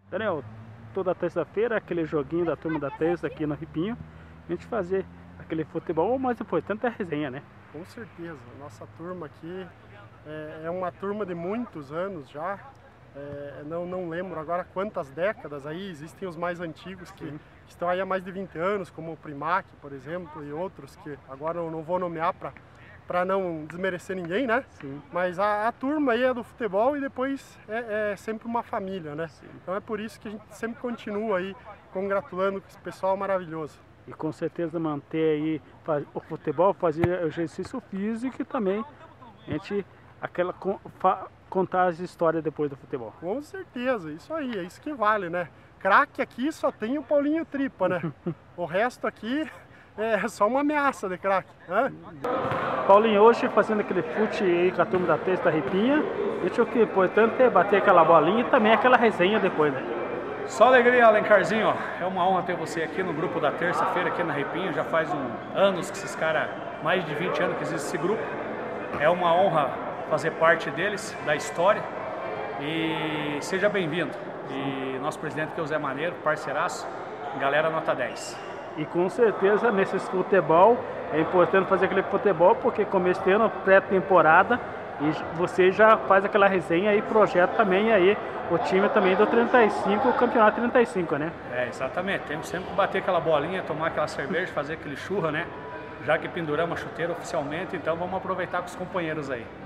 Daniel, toda terça-feira aquele joguinho da turma da terça aqui no Ripinho, a gente fazer aquele futebol, o mais importante é a resenha, né? Com certeza, nossa turma aqui é uma turma de muitos anos já, não lembro agora quantas décadas aí, existem os mais antigos que estão aí há mais de 20 anos, como o Primac, por exemplo, e outros que agora eu não vou nomear para não desmerecer ninguém, né? Sim. Mas a turma aí é do futebol e depois é sempre uma família, né? Sim. Então é por isso que a gente sempre continua aí congratulando esse pessoal maravilhoso. E com certeza manter aí o futebol, fazer exercício físico e também a gente contar as histórias depois do futebol. Com certeza, isso aí, é isso que vale, né? Craque aqui só tem o Paulinho Tripa, né? O resto aqui é só uma ameaça de craque, né? Paulinho, hoje fazendo aquele fute aí com a turma da terça da Ripinha, acho que o importante é bater aquela bolinha e também aquela resenha depois, né? Só alegria, Alencarzinho, ó. É uma honra ter você aqui no grupo da terça-feira aqui na Ripinha. Já faz anos que esses caras, mais de 20 anos que existe esse grupo. É uma honra fazer parte deles, da história. E seja bem-vindo. E nosso presidente que é o Zé Maneiro, parceiraço, galera nota 10. E com certeza nesse futebol é importante fazer aquele futebol porque começo de ano, pré-temporada, e você já faz aquela resenha e projeta também aí o time também do 35, o campeonato 35, né? Exatamente. Temos sempre que bater aquela bolinha, tomar aquela cerveja, fazer aquele churra, né? Já que penduramos a chuteira oficialmente, então vamos aproveitar com os companheiros aí.